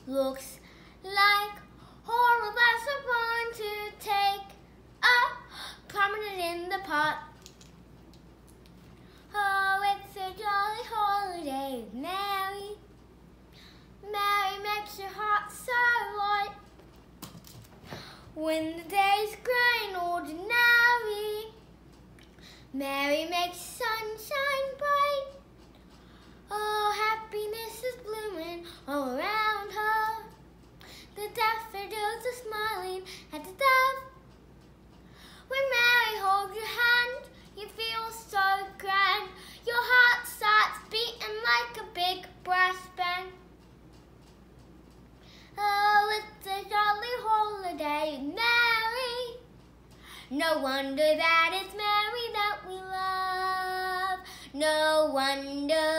Looks like all of us are born to take a promenade in the pot. Oh, it's a jolly holiday, Mary. Mary makes your heart so light. When the day's growing ordinary, Mary makes sunshine bright. Oh, happiness is blooming all around her. The daffodils are smiling at the dove. When Mary holds your hand, you feel so grand. Your heart starts beating like a big brass band. Oh, it's a jolly holiday, Mary. No wonder that it's Mary that we love. No wonder